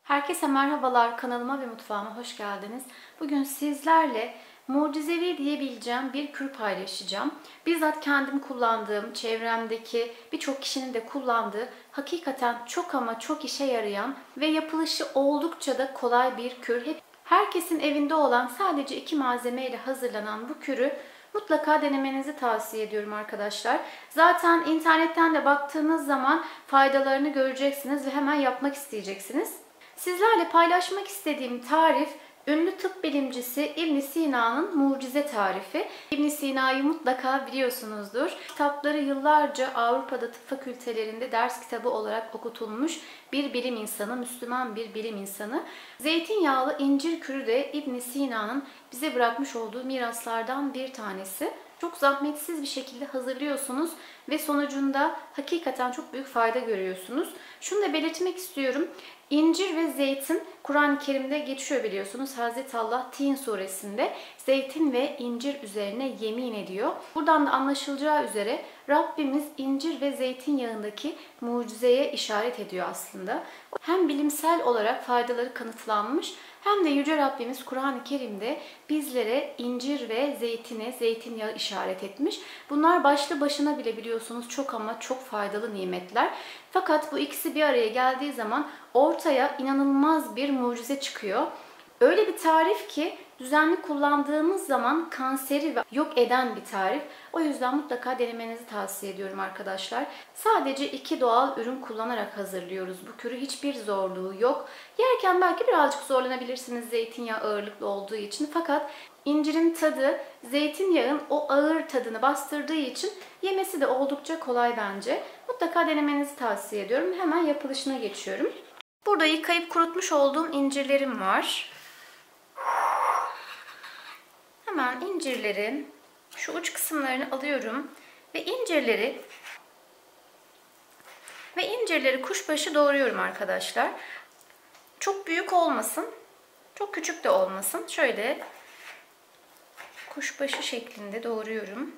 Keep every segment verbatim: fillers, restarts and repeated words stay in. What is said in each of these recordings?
Herkese merhabalar, kanalıma ve mutfağıma hoş geldiniz. Bugün sizlerle mucizevi diyebileceğim bir kür paylaşacağım. Bizzat kendim kullandığım, çevremdeki birçok kişinin de kullandığı, hakikaten çok ama çok işe yarayan ve yapılışı oldukça da kolay bir kür. Herkesin evinde olan sadece iki malzeme ile hazırlanan bu kürü mutlaka denemenizi tavsiye ediyorum arkadaşlar. Zaten internetten de baktığınız zaman faydalarını göreceksiniz ve hemen yapmak isteyeceksiniz. Sizlerle paylaşmak istediğim tarif, ünlü tıp bilimcisi İbn Sina'nın mucize tarifi. İbn Sina'yı mutlaka biliyorsunuzdur. Kitapları yıllarca Avrupa'da tıp fakültelerinde ders kitabı olarak okutulmuş bir bilim insanı, Müslüman bir bilim insanı. Zeytinyağlı incir kürü de İbn Sina'nın bize bırakmış olduğu miraslardan bir tanesi. Çok zahmetsiz bir şekilde hazırlıyorsunuz ve sonucunda hakikaten çok büyük fayda görüyorsunuz. Şunu da belirtmek istiyorum. İncir ve zeytin Kur'an-ı Kerim'de geçiyor biliyorsunuz. Hazreti Allah Tin suresinde zeytin ve incir üzerine yemin ediyor. Buradan da anlaşılacağı üzere Rabbimiz incir ve zeytinyağındaki mucizeye işaret ediyor aslında. Hem bilimsel olarak faydaları kanıtlanmış hem de Yüce Rabbimiz Kur'an-ı Kerim'de bizlere incir ve zeytine, zeytinyağı işaret etmiş. Bunlar başlı başına bile biliyorsunuz çok ama çok faydalı nimetler. Fakat bu ikisi bir araya geldiği zaman ortaya inanılmaz bir mucize çıkıyor. Öyle bir tarif ki düzenli kullandığımız zaman kanseri yok eden bir tarif. O yüzden mutlaka denemenizi tavsiye ediyorum arkadaşlar. Sadece iki doğal ürün kullanarak hazırlıyoruz bu kürü. Hiçbir zorluğu yok. Yerken belki birazcık zorlanabilirsiniz zeytinyağı ağırlıklı olduğu için. Fakat incirin tadı zeytinyağın o ağır tadını bastırdığı için yemesi de oldukça kolay bence. Mutlaka denemenizi tavsiye ediyorum. Hemen yapılışına geçiyorum. Burada yıkayıp kurutmuş olduğum incirlerim var. Hemen incirlerin şu uç kısımlarını alıyorum ve incirleri ve incirleri kuşbaşı doğruyorum arkadaşlar. Çok büyük olmasın, çok küçük de olmasın. Şöyle kuşbaşı şeklinde doğruyorum.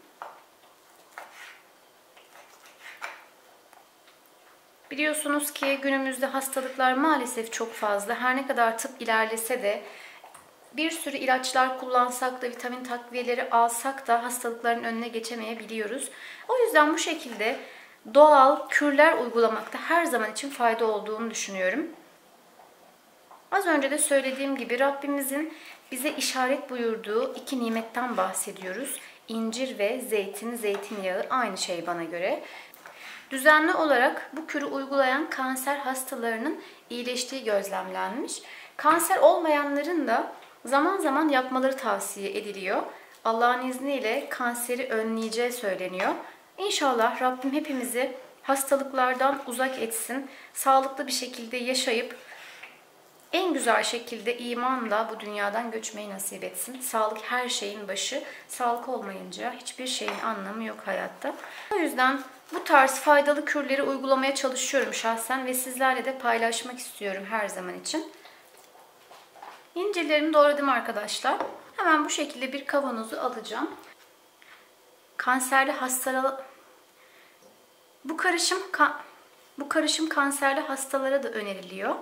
Biliyorsunuz ki günümüzde hastalıklar maalesef çok fazla. Her ne kadar tıp ilerlese de bir sürü ilaçlar kullansak da, vitamin takviyeleri alsak da hastalıkların önüne geçemeyebiliyoruz. O yüzden bu şekilde doğal kürler uygulamakta her zaman için fayda olduğunu düşünüyorum. Az önce de söylediğim gibi Rabbimizin bize işaret buyurduğu iki nimetten bahsediyoruz. İncir ve zeytin, zeytinyağı aynı şey bana göre. Düzenli olarak bu kürü uygulayan kanser hastalarının iyileştiği gözlemlenmiş. Kanser olmayanların da zaman zaman yapmaları tavsiye ediliyor. Allah'ın izniyle kanseri önleyeceği söyleniyor. İnşallah Rabbim hepimizi hastalıklardan uzak etsin. Sağlıklı bir şekilde yaşayıp en güzel şekilde imanla bu dünyadan göçmeyi nasip etsin. Sağlık her şeyin başı. Sağlık olmayınca hiçbir şeyin anlamı yok hayatta. O yüzden bu tarz faydalı kürleri uygulamaya çalışıyorum şahsen ve sizlerle de paylaşmak istiyorum her zaman için. İncirlerimi doğradım arkadaşlar. Hemen bu şekilde bir kavanozu alacağım. Kanserli hastalara bu karışım bu karışım kanserli hastalara da öneriliyor.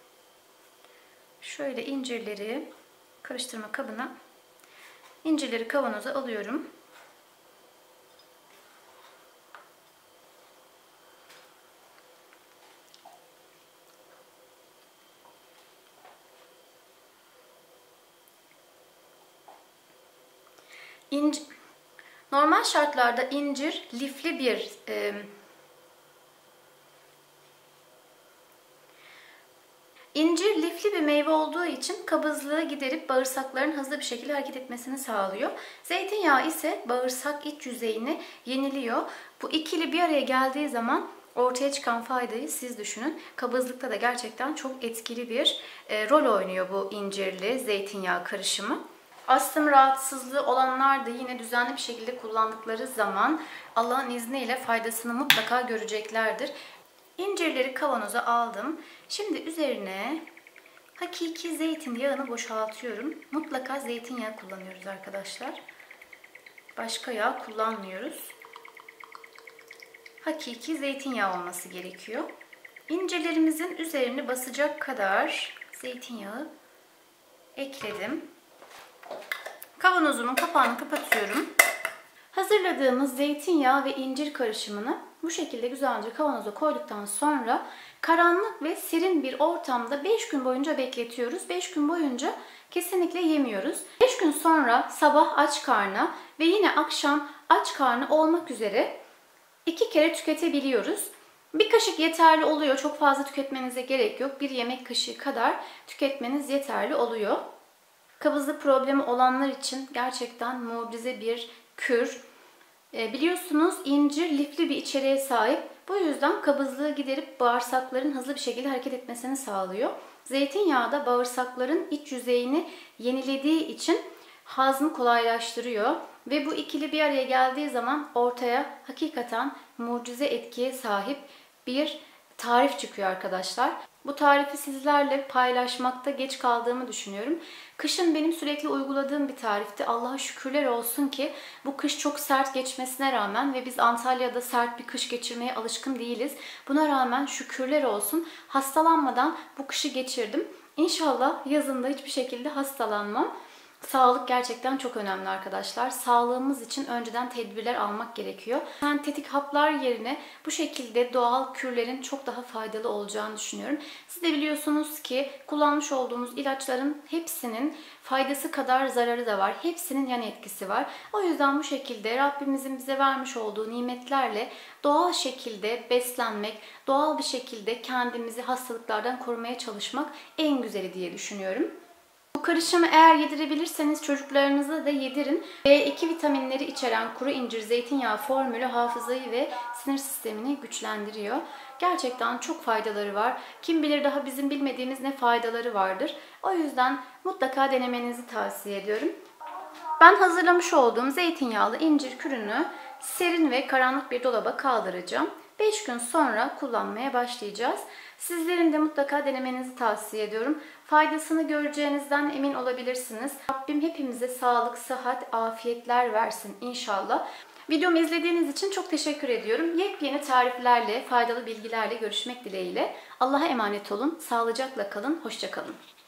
Şöyle incirleri karıştırma kabına, incirleri kavanoza alıyorum. İnci, normal şartlarda incir lifli bir e, İncir lifli bir meyve olduğu için kabızlığı giderip bağırsakların hızlı bir şekilde hareket etmesini sağlıyor. Zeytinyağı ise bağırsak iç yüzeyini yeniliyor. Bu ikili bir araya geldiği zaman ortaya çıkan faydayı siz düşünün. Kabızlıkta da gerçekten çok etkili bir e, rol oynuyor bu incirli zeytinyağı karışımı. Astım rahatsızlığı olanlar da yine düzenli bir şekilde kullandıkları zaman Allah'ın izniyle faydasını mutlaka göreceklerdir. İncirleri kavanoza aldım. Şimdi üzerine hakiki zeytinyağını boşaltıyorum. Mutlaka zeytinyağı kullanıyoruz arkadaşlar. Başka yağ kullanmıyoruz. Hakiki zeytinyağı olması gerekiyor. İncirlerimizin üzerini basacak kadar zeytinyağı ekledim. Kavanozumun kapağını kapatıyorum. Hazırladığımız zeytinyağı ve incir karışımını bu şekilde güzelce kavanoza koyduktan sonra karanlık ve serin bir ortamda beş gün boyunca bekletiyoruz. beş gün boyunca kesinlikle yemiyoruz. beş gün sonra sabah aç karnına ve yine akşam aç karnı olmak üzere iki kere tüketebiliyoruz. Bir kaşık yeterli oluyor. Çok fazla tüketmenize gerek yok. Bir yemek kaşığı kadar tüketmeniz yeterli oluyor. Kabızlık problemi olanlar için gerçekten mucize bir kür. E, biliyorsunuz incir lifli bir içeriğe sahip. Bu yüzden kabızlığı giderip bağırsakların hızlı bir şekilde hareket etmesini sağlıyor. Zeytinyağı da bağırsakların iç yüzeyini yenilediği için hazmı kolaylaştırıyor. Ve bu ikili bir araya geldiği zaman ortaya hakikaten mucize etkiye sahip bir tarif çıkıyor arkadaşlar. Bu tarifi sizlerle paylaşmakta geç kaldığımı düşünüyorum. Kışın benim sürekli uyguladığım bir tarifti. Allah'a şükürler olsun ki bu kış çok sert geçmesine rağmen ve biz Antalya'da sert bir kış geçirmeye alışkın değiliz. Buna rağmen şükürler olsun hastalanmadan bu kışı geçirdim. İnşallah yazında hiçbir şekilde hastalanmam. Sağlık gerçekten çok önemli arkadaşlar. Sağlığımız için önceden tedbirler almak gerekiyor. Sentetik haplar yerine bu şekilde doğal kürlerin çok daha faydalı olacağını düşünüyorum. Siz de biliyorsunuz ki kullanmış olduğumuz ilaçların hepsinin faydası kadar zararı da var. Hepsinin yan etkisi var. O yüzden bu şekilde Rabbimizin bize vermiş olduğu nimetlerle doğal şekilde beslenmek, doğal bir şekilde kendimizi hastalıklardan korumaya çalışmak en güzeli diye düşünüyorum. Bu karışımı eğer yedirebilirseniz çocuklarınıza da yedirin. B iki vitaminleri içeren kuru incir zeytinyağı formülü hafızayı ve sinir sistemini güçlendiriyor. Gerçekten çok faydaları var. Kim bilir daha bizim bilmediğimiz ne faydaları vardır. O yüzden mutlaka denemenizi tavsiye ediyorum. Ben hazırlamış olduğum zeytinyağlı incir kürünü serin ve karanlık bir dolaba kaldıracağım. beş gün sonra kullanmaya başlayacağız. Sizlerin de mutlaka denemenizi tavsiye ediyorum. Faydasını göreceğinizden emin olabilirsiniz. Rabbim hepimize sağlık, sıhhat, afiyetler versin inşallah. Videomu izlediğiniz için çok teşekkür ediyorum. Yepyeni tariflerle, faydalı bilgilerle görüşmek dileğiyle. Allah'a emanet olun, sağlıcakla kalın, hoşça kalın.